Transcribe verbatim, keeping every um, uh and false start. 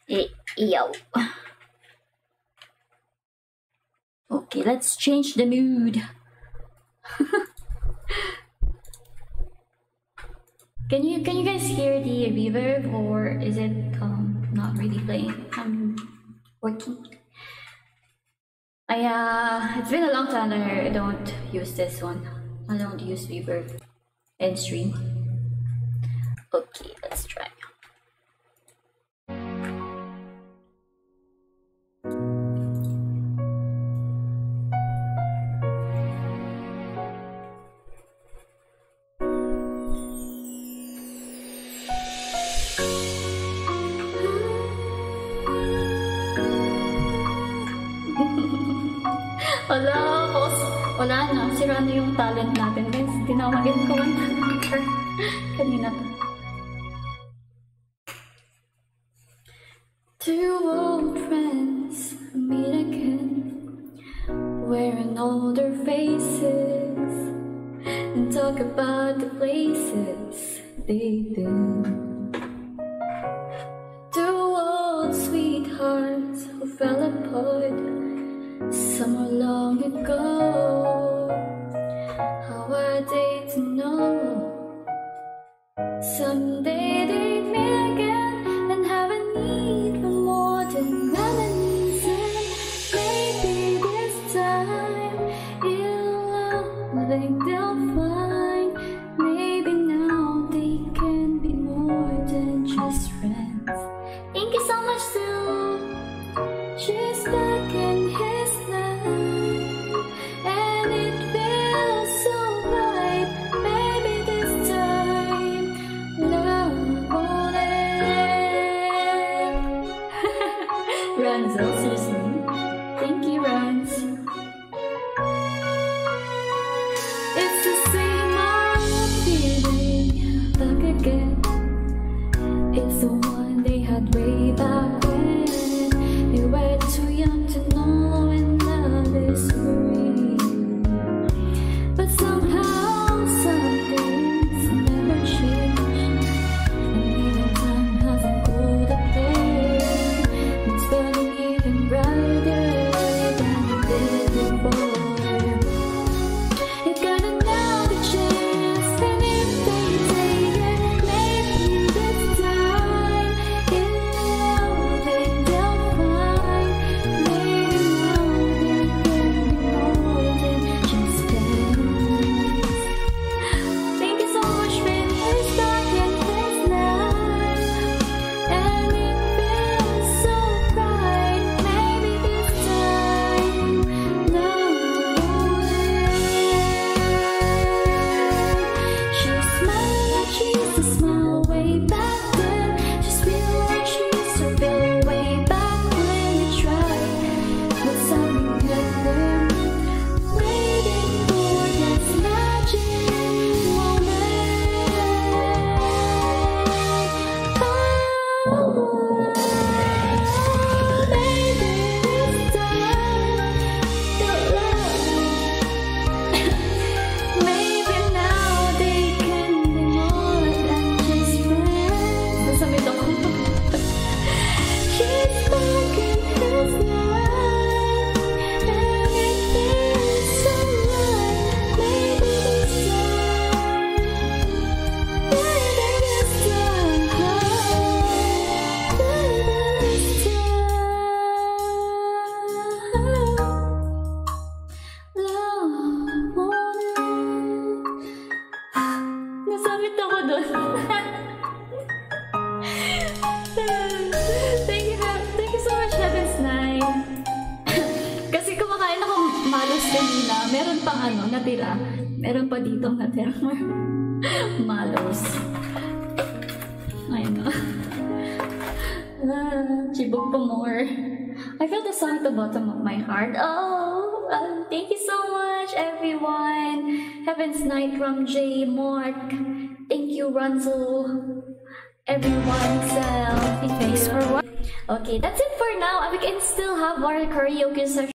Eh, yo. Okay, let's change the mood. Can you can you guys hear the reverb, or is it um not really playing? I'm working. I uh it's been a long time that I don't use this one. I don't use reverb in stream. Okay, let's try. Wala, boss. Wala na. Sira na yung talent natin, guys. Hindi na ako mag-incommand kanina to. Two old friends meet again, wearing older faces, and talk about the places they've been. Two old sweethearts who fell apart somewhere long ago. How are they to know? Someday they'd meet again and have a need for more than reminiscing. Maybe this time it'll think they'll find. Maybe now they can be more than just friends. Thank you so much, Sue. She's back in his life, and it feels so right. Maybe this time love won't end. Ranzo, seriously. Thank you, Ranz. It's the same old feeling back again. It's the one they had way back when. They were too young to know when love is free. But somehow some things never change, and even time hasn't cooled the pain. It's burning even brighter than it did before. You got another chance, and if they take it, maybe this time it'll think they'll find. Maybe now they can be more than just friends. Thank you so much, baby. We're stuck in this life, and it feels so bright. Maybe this time love won't end. She smiled like she used to smile way back then. She spit like she used to feel way back when we tried. But something happened, waiting for this magic moment. Oh, maybe this time the love. Maybe now they can be more than just friends. Nasa mid ako. She's back in his life, and it feels so right. Maybe this time, maybe this time, maybe this time, love won't end. Nasamit ako doon. Thank you, thank you so much, Heaven's Night. Kasi kumakain ako malos kanina. Meron pang ano, natira. Meron pa dito natira. Malos. Ayun o. Ah, chibog pa more. I feel the song at the bottom of my heart. Oh, uh, thank you so much, everyone. Heaven's Night from J Mark. Thank you, Runzel. Everyone, Sel. Thanks for what? Okay, that's it for now. We can still have our karaoke session.